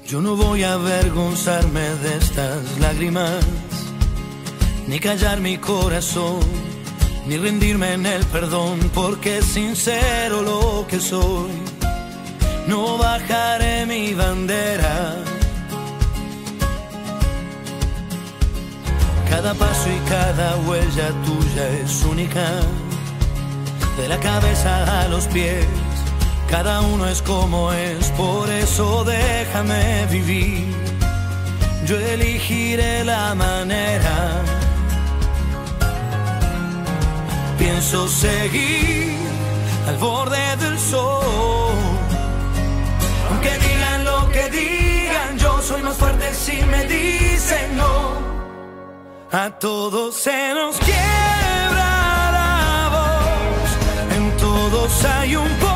Yo no voy a avergonzarme de estas lágrimas, ni callar mi corazón, ni rendirme en el perdón, porque es sincero lo que soy. No bajaré mi bandera. Cada paso y cada huella tuya es única, de la cabeza a los pies. Cada uno es como es, por eso déjame vivir. Yo elegiré la manera. Pienso seguir al borde del sol. Aunque digan lo que digan, yo soy más fuerte si me dicen no. A todos se nos quiebra la voz, en todos hay un